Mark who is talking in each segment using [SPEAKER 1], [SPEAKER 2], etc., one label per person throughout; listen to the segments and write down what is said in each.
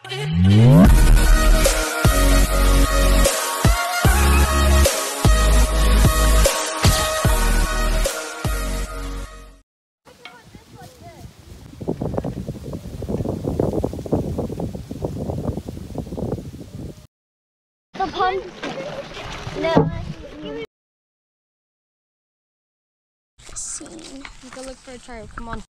[SPEAKER 1] The pumpkin. No. Scene.
[SPEAKER 2] You go look for a child. Come on.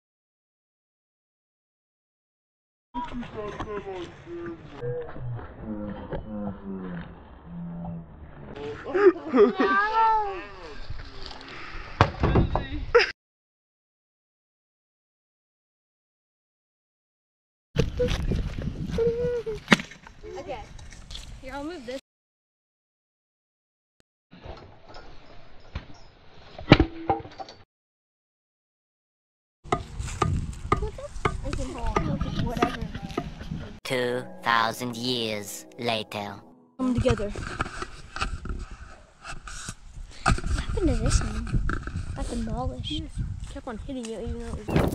[SPEAKER 2] Okay. Here, I'll move this.
[SPEAKER 1] Whatever.
[SPEAKER 3] 2,000 years later.
[SPEAKER 2] Come together.
[SPEAKER 1] What happened to this one? Got demolished.
[SPEAKER 2] Kept on hitting it even though it was...